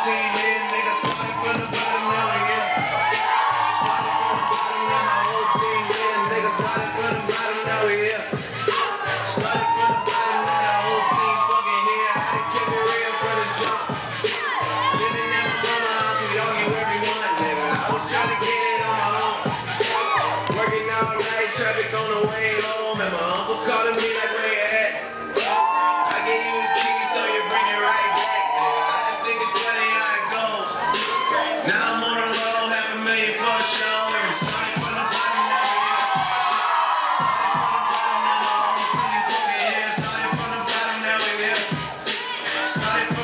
team here, nigga. Started from the bottom, now we here. Started from the bottom, now my whole team here, nigga. Started from the bottom, now we here. Started from the bottom, now the whole team fucking here. I had to keep it real from the jump. Living in my mama house, we argue every month, nigga. I was trying to get it on my own. Working all night, traffic on the way home, and my uncle calling me like, where you at? I gave you the keys, so you bring it right back, nigga. I just think it's funny how it goes. Now I'm on the road, $500,000 for a show, and I'm starting from the bottom, now we here. Starting from the bottom, now my whole team fucking here. Starting from the bottom, now we here. Started